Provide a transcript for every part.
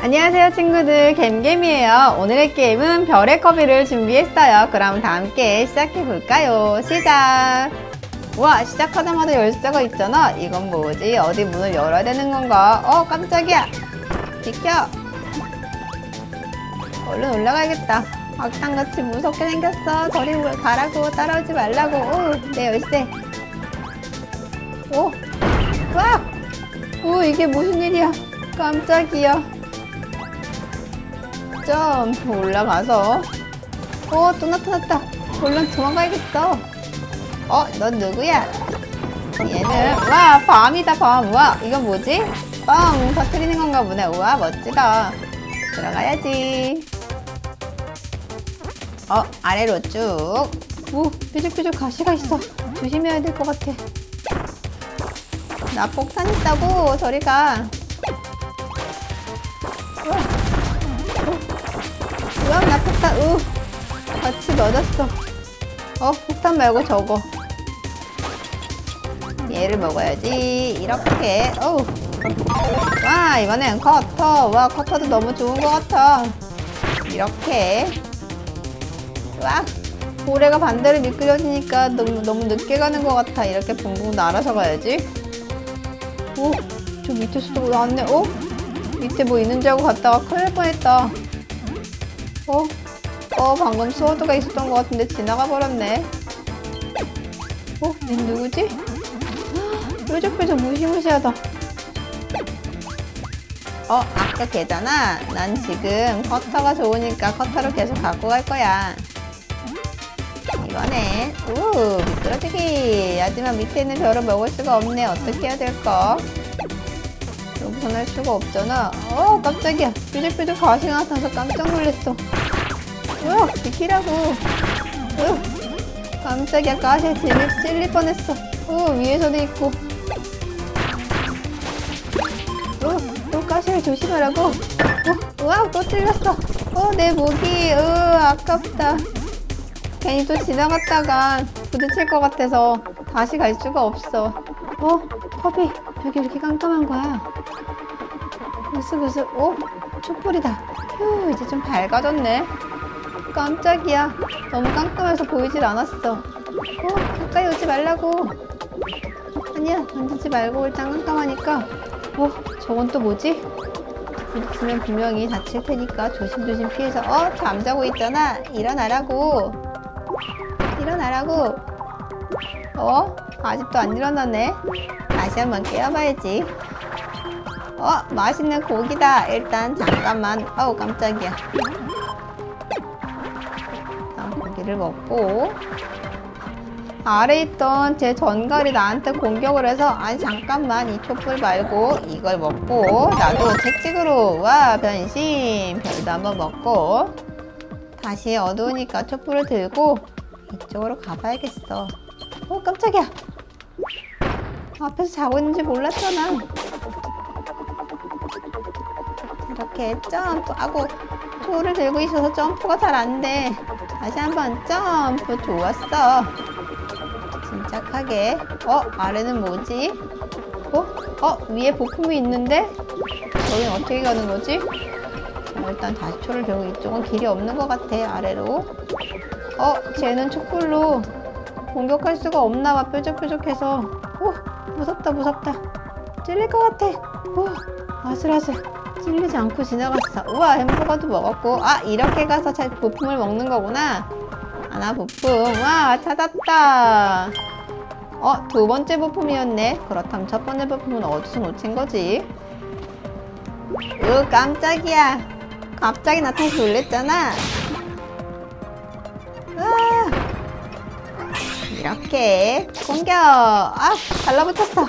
안녕하세요 친구들, 겜겜이에요. 오늘의 게임은 별의 커비를 준비했어요. 그럼 다 함께 시작해볼까요? 시작! 우와, 시작하자마자 열쇠가 있잖아. 이건 뭐지? 어디 문을 열어야 되는 건가? 깜짝이야! 비켜! 얼른 올라가야겠다. 악당같이 무섭게 생겼어. 저리 가라고, 따라오지 말라고. 내 열쇠. 와! 이게 무슨 일이야? 깜짝이야. 점프 올라가서 또 나타났다. 얼른 도망가야겠어. 넌 누구야? 얘는 와, 밤이다. 밤. 와, 이건 뭐지? 빵 터뜨리는 건가 보네. 우와, 멋지다. 들어가야지. 아래로 쭉. 뾰족뾰족 가시가 있어. 조심해야 될 것 같아. 나 폭탄 있다고. 저리 가. 우와, 나 폭탄. 같이 넣어졌어. 폭탄 말고 저거. 얘를 먹어야지. 이렇게. 와, 이번엔 커터. 와, 커터도 너무 좋은 것 같아. 이렇게. 와, 고래가 반대로 미끄러지니까 너무 늦게 가는 것 같아. 이렇게 붕붕 날아서 가야지. 저 밑에서도 나왔네. 밑에 뭐 있는 줄 알고 갔다가 큰일 날 뻔했다. 방금 스워드가 있었던 것 같은데 지나가 버렸네. 얘 누구지? 뾰족뾰족 무시무시하다. 아까 걔잖아. 난 지금 커터가 좋으니까 커터로 계속 갖고 갈 거야. 이번엔 미끄러지기. 하지만 밑에 있는 별을 먹을 수가 없네. 어떻게 해야 될까? 여기선 할 수가 없잖아. 깜짝이야. 뾰족뾰족 가시가 나타나서 깜짝 놀랐어. 비키라고. 깜짝이야. 가시에 찔릴 뻔했어. 위에서도 있고. 가시를 조심하라고. 우와, 또 찔렸어. 내 목이. 아깝다. 괜히 또 지나갔다가 부딪힐 것 같아서 다시 갈 수가 없어. 커비, 벽이 이렇게 깜깜한 거야. 으쓱으쓱. 촛불이다. 휴, 이제 좀 밝아졌네. 깜짝이야. 너무 깜깜해서 보이질 않았어. 가까이 오지 말라고. 아니야, 던지지 말고. 일단 깜깜하니까. 저건 또 뭐지? 부딪히면 분명히 다칠 테니까 조심조심 피해서. 잠자고 있잖아. 일어나라고. 일어나라고. 아직도 안 일어나네. 다시 한번 깨워봐야지. 맛있는 고기다. 일단 잠깐만. 깜짝이야. 일단 고기를 먹고. 아래에 있던 제 전갈이 나한테 공격을 해서, 아니 잠깐만, 이 촛불 말고 이걸 먹고 나도 채찍으로 변신. 별도 한번 먹고 다시 어두우니까 촛불을 들고 이쪽으로 가봐야겠어. 깜짝이야. 앞에서 자고 있는지 몰랐잖아. 이렇게 점프. 초를 들고 있어서 점프가 잘 안 돼. 다시 한번 점프. 좋았어. 침착하게. 아래는 뭐지? 위에 부품이 있는데? 여긴 어떻게 가는 거지? 일단 다시 초를 들고. 이쪽은 길이 없는 것 같아. 아래로. 쟤는 촛불로 공격할 수가 없나봐. 뾰족뾰족해서. 무섭다. 찔릴 것 같아. 아슬아슬. 찔리지 않고 지나갔어. 우와, 햄버거도 먹었고. 이렇게 가서 부품을 먹는 거구나. 하나 부품. 와, 찾았다. 두 번째 부품이었네. 그렇다면 첫 번째 부품은 어디서 놓친 거지? 깜짝이야. 갑자기 나타나서 놀랬잖아. 이렇게 공격. 달라붙었어.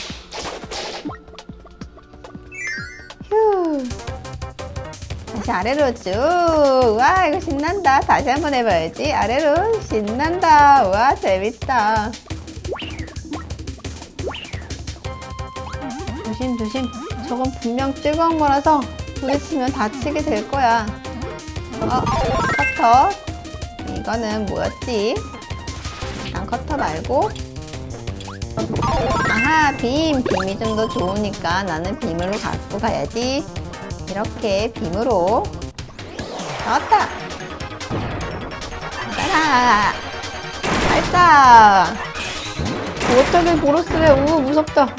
휴. 다시 아래로 쭉. 와, 이거 신난다. 다시 한번 해봐야지. 아래로. 신난다. 와, 재밌다. 조심. 저건 분명 뜨거운 거라서 부딪히면 다치게 될 거야. 커터. 이거는 뭐였지? 일단 커터 말고. 아하, 빔이 좀 더 좋으니까 나는 빔으로 갖고 가야지. 이렇게 빔으로 나왔다. 따라 발사. 워터를 보로스래. 우 무섭다.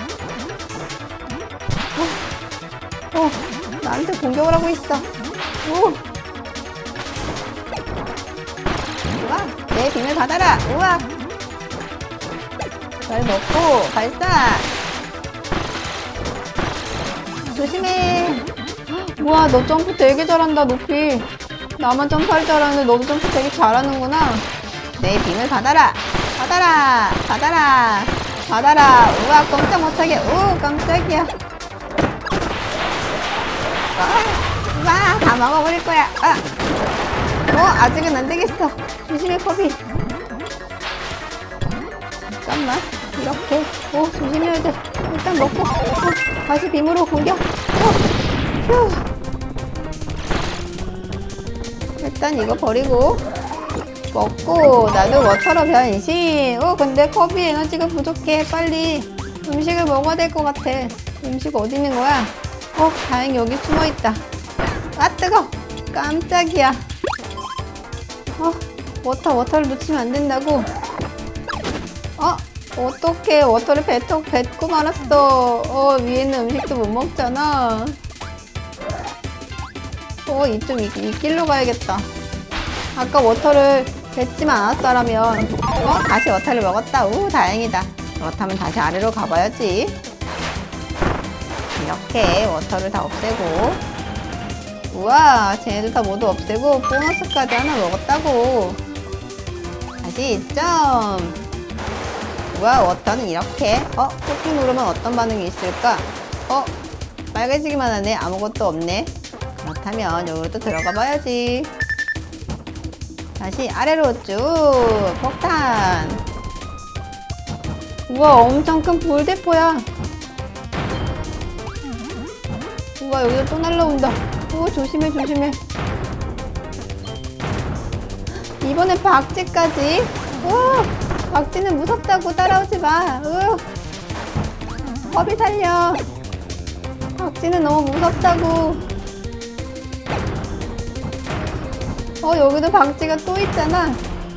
나한테 공격을 하고 있어. 오. 우와, 내 빔을 받아라. 우와. 잘 먹고 발사. 조심해. 우와, 너 점프 되게 잘한다. 높이. 나만 점프할 줄 알았는데 너도 점프 되게 잘하는구나. 내 빔을 받아라. 받아라. 받아라. 받아라. 우와, 깜짝 못하게. 오, 깜짝이야. 와, 다 먹어버릴 거야. 아직은 안 되겠어. 조심해, 커비. 잠깐만. 이렇게. 조심해야 돼. 일단 먹고. 다시 빔으로 공격. 휴. 일단 이거 버리고. 먹고. 나도 워터로 변신. 근데 커비 에너지가 부족해. 빨리 음식을 먹어야 될 것 같아. 음식 어디 있는 거야? 다행히 여기 숨어있다. 뜨거! 깜짝이야. 워터를 놓치면 안 된다고. 어떡해. 워터를 뱉고 말았어. 위에 있는 음식도 못 먹잖아. 이쪽 이 길로 가야겠다. 아까 워터를 뱉지만 않았더라면. 다시 워터를 먹었다. 다행이다. 그렇다면 다시 아래로 가봐야지. 이렇게 워터를 다 없애고. 우와, 쟤네들 다 모두 없애고 보너스까지 하나 먹었다고. 다시 점. 우와, 워터는 이렇게. 꾹꾹 누르면 어떤 반응이 있을까? 빨개지기만 하네. 아무것도 없네. 그렇다면 여기로 또 들어가 봐야지. 다시 아래로 쭉. 폭탄. 우와, 엄청 큰 불대포야. 우와, 여기서 또 날라온다. 조심해, 조심해. 이번엔 박쥐까지. 박쥐는 무섭다고 따라오지 마. 커비 살려. 박쥐는 너무 무섭다고. 여기도 박쥐가 또 있잖아.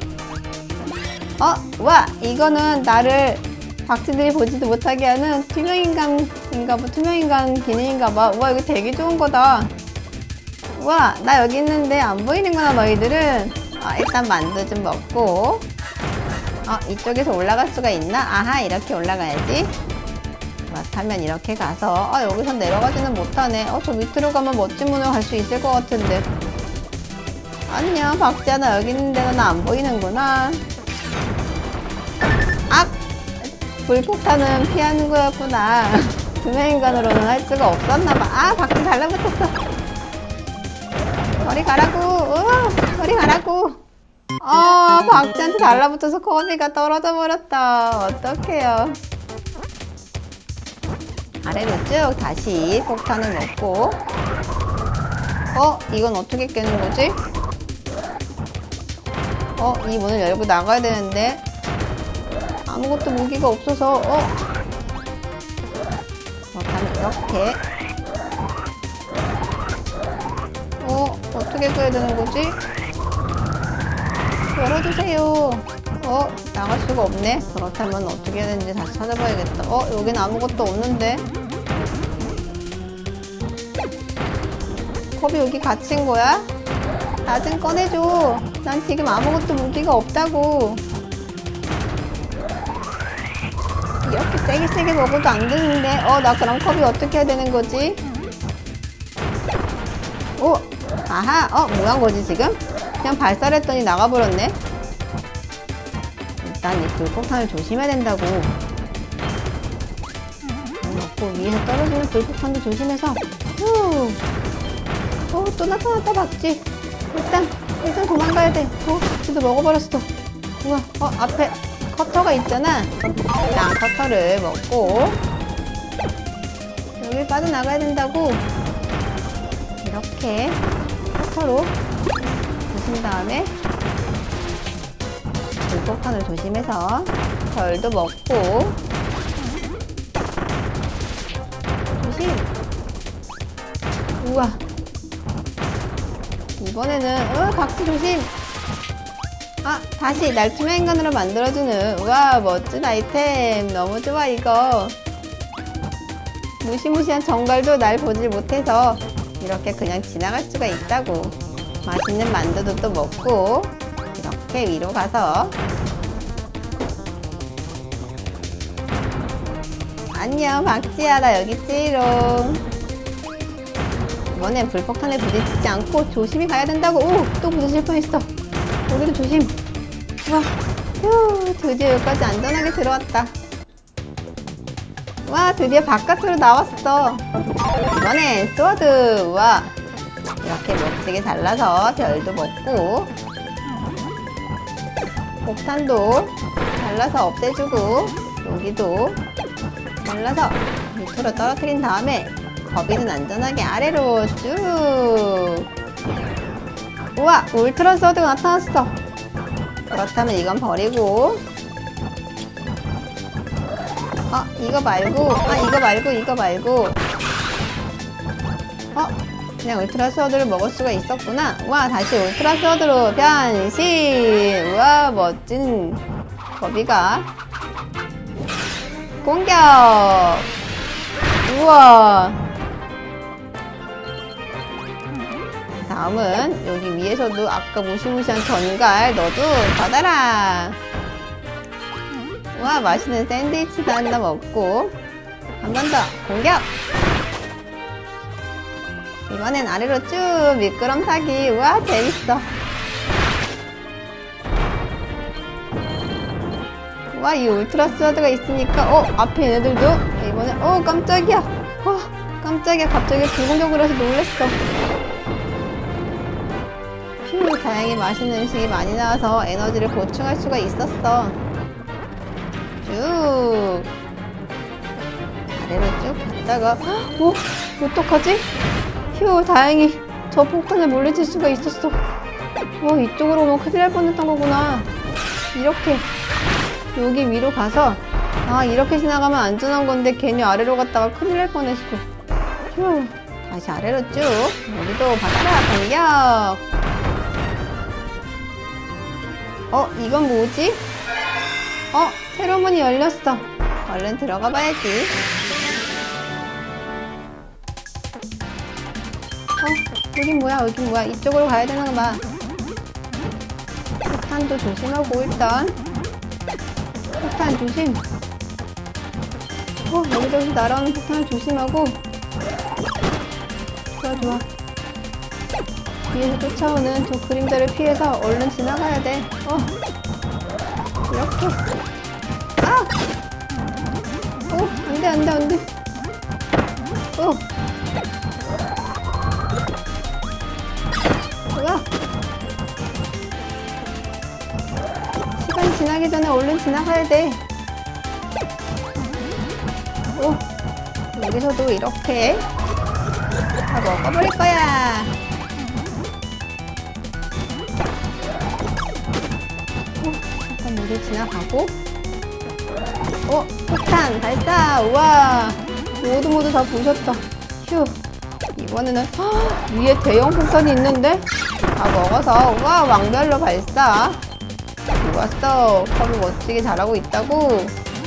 와, 이거는 나를 박쥐들이 보지도 못하게 하는 투명인간인가봐. 투명인간 기능인가봐. 우와, 이거 되게 좋은 거다. 우와, 나 여기 있는데 안 보이는구나, 너희들은. 일단 만두 좀 먹고. 이쪽에서 올라갈 수가 있나? 아하, 이렇게 올라가야지. 그렇다면 이렇게 가서. 여기서 내려가지는 못하네. 저 밑으로 가면 멋진 문으로 갈 수 있을 것 같은데. 안녕, 박쥐야. 나 여기 있는데 너 나 안 보이는구나. 불폭탄은 피하는 거였구나. 투명인간으로는 할 수가 없었나봐. 박쥐 달라붙었어. 저리 가라고. 저리 가라고. 박쥐한테 달라붙어서 커비가 떨어져 버렸다. 어떡해요. 아래로 쭉 다시 폭탄을 넣고. 이건 어떻게 깨는 거지? 이 문을 열고 나가야 되는데 아무것도 무기가 없어서. 그렇다면 이렇게. 어떻게 꺼야 되는 거지? 열어주세요. 나갈 수가 없네. 그렇다면 어떻게 해야 되는지 다시 찾아봐야겠다. 여긴 아무것도 없는데. 겁이 여기 갇힌 거야? 나 좀 꺼내줘. 난 지금 아무것도 무기가 없다고. 이렇게 세게 먹어도 안 되는데. 나 그럼 컵이 어떻게 해야 되는 거지? 아하, 뭐한 거지 지금? 그냥 발사를 했더니 나가버렸네. 일단 이 불폭탄을 조심해야 된다고. 넣고 위에서 떨어지는 불폭탄도 조심해서. 또 나타났다, 박쥐. 일단 도망가야 돼. 박쥐도 먹어버렸어. 우와, 앞에 커터가 있잖아. 일단 커터를 먹고 여기 빠져나가야 된다고. 이렇게 커터로 부신 다음에 불폭탄을 조심해서 별도 먹고. 조심. 우와, 이번에는 각시 조심. 다시 날 투명 인간으로 만들어주는 우와 멋진 아이템. 너무 좋아 이거. 무시무시한 정갈도 날 보질 못해서 이렇게 그냥 지나갈 수가 있다고. 맛있는 만두도 또 먹고 이렇게 위로 가서 안녕 박지야, 나 여기 있지롱. 이번엔 불폭탄에 부딪히지 않고 조심히 가야 된다고. 오! 또 부딪힐 뻔했어. 여기도 조심. 와, 휴, 드디어 여기까지 안전하게 들어왔다. 와, 드디어 바깥으로 나왔어. 이번엔 스워드. 와, 이렇게 멋지게 잘라서 별도 먹고 폭탄도 잘라서 없애주고 여기도 잘라서 밑으로 떨어뜨린 다음에 거비는 안전하게 아래로 쭉. 우와, 울트라 스워드가 나타났어. 그렇다면 이건 버리고 이거 말고 그냥 울트라 스워드를 먹을 수가 있었구나. 와, 다시 울트라 스워드로 변신. 우와, 멋진 거비가 공격. 우와. 다음은 여기 위에서도 아까 무시무시한 전갈 너도 받아라. 와, 맛있는 샌드위치도 하나 먹고 한 번 더 공격. 이번엔 아래로 쭉 미끄럼 타기. 우와, 재밌어. 와, 이 울트라 스워드가 있으니까 앞에 얘네들도 이번에 깜짝이야. 깜짝이야. 갑자기 붉은색으로 해서 놀랬어. 휴, 다행히 맛있는 음식이 많이 나와서 에너지를 보충할 수가 있었어. 쭉 아래로 쭉 갔다가 어떡하지? 휴, 다행히 저 폭탄에 물리칠 수가 있었어. 이쪽으로 오면 큰일 날 뻔했던 거구나. 이렇게 여기 위로 가서 이렇게 지나가면 안전한 건데 괜히 아래로 갔다가 큰일 날 뻔했어. 휴, 다시 아래로 쭉. 여기도 받아라 공격. 이건 뭐지? 새로운 문이 열렸어. 얼른 들어가 봐야지. 여긴 뭐야? 이쪽으로 가야 되나 봐. 폭탄도 조심하고 일단. 폭탄 조심. 여기저기서 날아오는 폭탄을 조심하고. 좋아. 뒤에서 쫓아오는 저 그림자를 피해서 얼른 지나가야 돼. 이렇게. 안 돼. 뭐야? 시간이 지나기 전에 얼른 지나가야 돼. 여기서도 이렇게 다 먹어버릴 거야. 일단 물을 지나가고. 폭탄 발사. 우와, 모두 다 부셨다. 휴, 이번에는 위에 대형 폭탄이 있는데 다 먹어서 우와, 왕별로 발사. 좋았어. 컵을 멋지게 잘하고 있다고.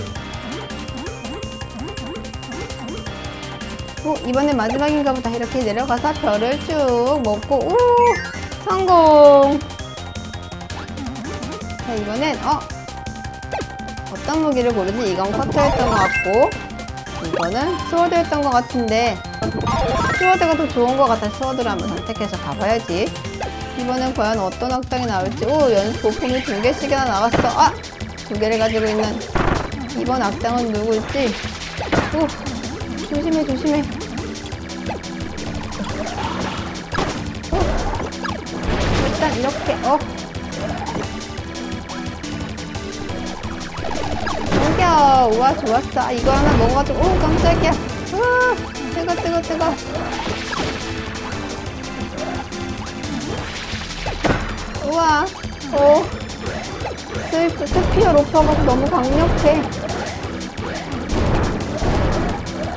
이번엔 마지막인가 보다. 이렇게 내려가서 별을 쭉 먹고 성공. 자, 이번엔 어떤 무기를 고르지? 이건 커터였던 것 같고 이거는 스워드였던 것 같은데 스워드가 더 좋은 것 같아. 스워드를 한번 선택해서 가봐야지. 이번엔 과연 어떤 악당이 나올지. 연속 보품이 2개씩이나 나왔어. 2개를 가지고 있는 이번 악당은 누구일지. 조심해. 일단 이렇게 공격. 우와, 좋았어. 이거 하나 먹어가지고 깜짝이야. 우와, 뜨거. 우와, 스피어 로퍼가 너무 강력해.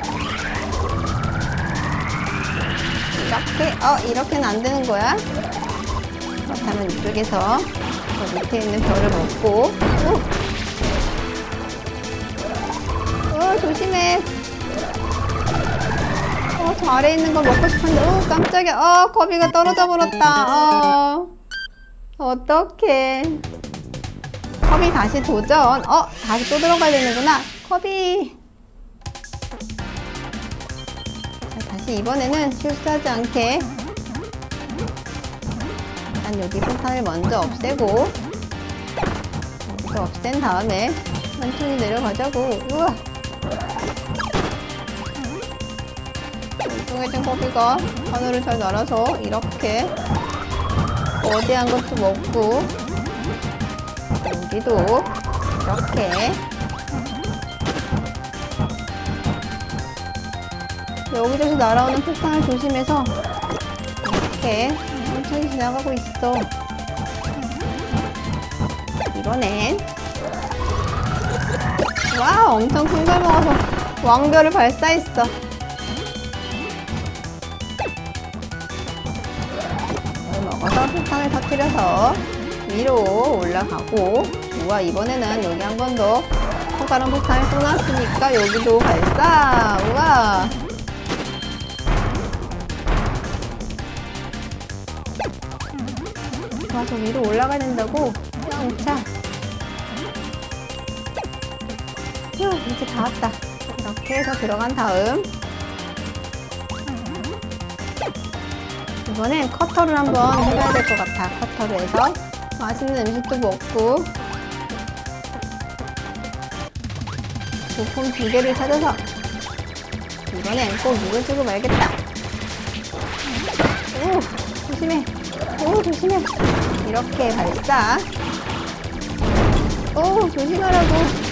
이렇게는 안 되는 거야. 그렇다면 이쪽에서 저 밑에 있는 별을 먹고. 조심해. 저 아래에 있는 걸 먹고 싶은데. 깜짝이야. 커비가 떨어져 버렸다. 어떡해. 커비 다시 도전. 다시 또 들어가야 되는구나. 커비. 자, 다시 이번에는 실수하지 않게 일단 여기 폭탄을 먼저 없애고, 여기서 없앤 다음에 천천히 내려가자고. 우와. 뚱뚱해진 커비가 하늘을 잘 날아서 이렇게 거대한 것도 먹고, 여기도 이렇게. 여기저기 날아오는 폭탄을 조심해서 이렇게 천천히 지나가고 있어. 이번엔 와, 엄청 큰 걸 먹어서 왕별을 발사했어. 이걸 먹어서 폭탄을 터뜨려서 위로 올라가고. 우와, 이번에는 여기 한 번 더 커다란 폭탄을 쏘놨으니까 여기도 발사. 우와. 와, 저 위로 올라가야 된다고? 자. 휴, 이제 다 왔다. 이렇게 해서 들어간 다음 이번엔 커터를 한번 해봐야 될 것 같아. 커터를 해서 맛있는 음식도 먹고 부품 2개를 찾아서 이번엔 꼭 이걸 주고 말겠다. 오, 조심해. 오, 조심해. 이렇게 발사. 오, 조심하라고.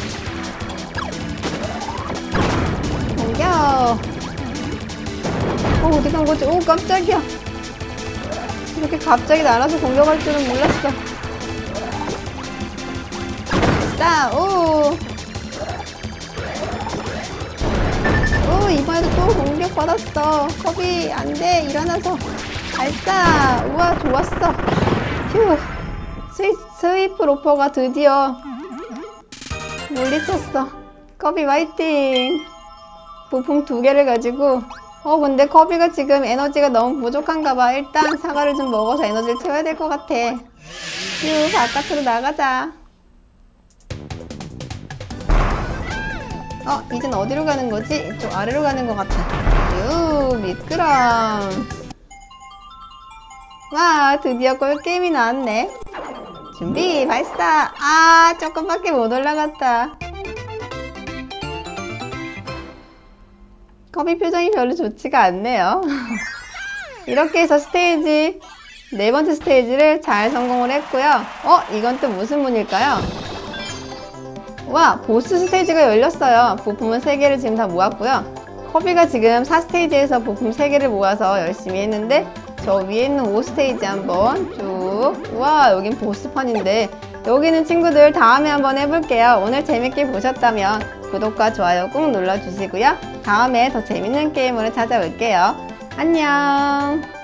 공격. 어디 간 거지? 오, 깜짝이야. 이렇게 갑자기 날아서 공격할 줄은 몰랐어. 발사. 오, 이번에도 또 공격받았어. 커비, 안 돼. 일어나서. 발사. 우와, 좋았어. 휴. 스위프 로퍼가 드디어 물리쳤어. 커비 화이팅. 부품 2개를 가지고. 근데 커비가 지금 에너지가 너무 부족한가봐. 일단 사과를 좀 먹어서 에너지를 채워야 될 것 같아. 휴, 바깥으로 나가자. 이젠 어디로 가는 거지? 이쪽 아래로 가는 것 같아. 휴, 미끄럼. 와, 드디어 꿀게임이 나왔네. 준비, 발사. 조금밖에 못 올라갔다. 커비 표정이 별로 좋지가 않네요. 이렇게 해서 스테이지 4번째 스테이지를 잘 성공을 했고요. 이건 또 무슨 문일까요? 와, 보스 스테이지가 열렸어요. 부품은 3개를 지금 다 모았고요. 커비가 지금 4스테이지에서 부품 3개를 모아서 열심히 했는데, 저 위에 있는 5스테이지 한번 쭉. 우와, 여긴 보스판인데 여기는 친구들 다음에 한번 해볼게요. 오늘 재밌게 보셨다면 구독과 좋아요 꾹 눌러주시고요. 다음에 더 재밌는 게임으로 찾아올게요. 안녕.